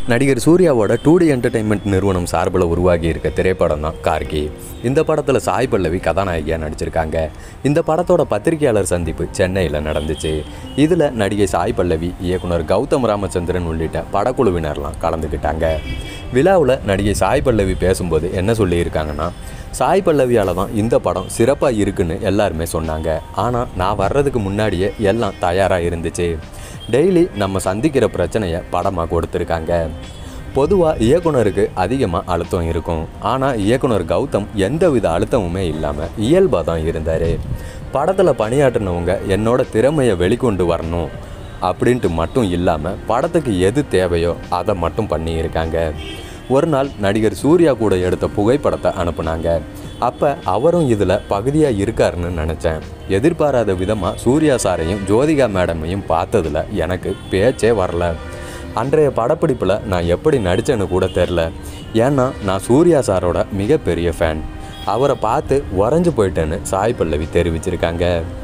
நடிகர் சூர்யாவோட 2D entertainment நிறுவனம் சார்பில் உருவாகி இருக்க திரைப்படம் தான் கார்கி. இந்த படத்தில் சாய் பல்லவி கதாநாயகியாக நடிச்சிருக்காங்க. இந்த படத்தோட பத்திரிகையாளர் சந்திப்பு சென்னையில் நடந்துச்சு. இதில் நடிகை சாய் பல்லவி, இயக்குனர் கௌதம் ராமச்சந்திரன் உள்ளிட்ட படக்குழுவினர்லாம் கலந்துக்கிட்டாங்க. விழாவில் நடிகை சாய் பல்லவி பேசும்போது என்ன சொல்லியிருக்காங்கன்னா, சாய் பல்லவியால் தான் இந்த படம் சிறப்பாக இருக்குன்னு எல்லாருமே சொன்னாங்க. ஆனால் நான் வர்றதுக்கு முன்னாடியே எல்லாம் தயாராக இருந்துச்சு. டெய்லி நம்ம சந்திக்கிற பிரச்சனையை படமாக கொடுத்துருக்காங்க. பொதுவாக இயக்குனருக்கு அதிகமாக அழுத்தம் இருக்கும். ஆனால் இயக்குனர் கௌதம் எந்தவித அழுத்தமுமே இல்லாமல் இயல்பாக தான் இருந்தார். படத்தில் பணியாற்றினவங்க என்னோட திறமையை வெளிக்கொண்டு வரணும் அப்படின்ட்டு மட்டும் இல்லாமல் படத்துக்கு எது தேவையோ அதை மட்டும் பண்ணியிருக்காங்க. ஒரு நாள் நடிகர் சூர்யா கூட எடுத்த புகைப்படத்தை அனுப்புனாங்க. அப்போ அவரும் இதில் பகுதியாக இருக்காருன்னு நினச்சேன். எதிர்பாராத விதமாக சூர்யா சாரையும் ஜோதிகா மேடமையும் பார்த்ததில் எனக்கு பேச்சே வரல. அன்றைய படப்பிடிப்பில் நான் எப்படி நடித்தேன்னு கூட தெரில. ஏன்னா நான் சூர்யா சாரோட மிகப்பெரிய ஃபேன். அவரை பார்த்து உறைஞ்சு போயிட்டேன்னு சாய் பல்லவி தெரிவிச்சிருக்காங்க.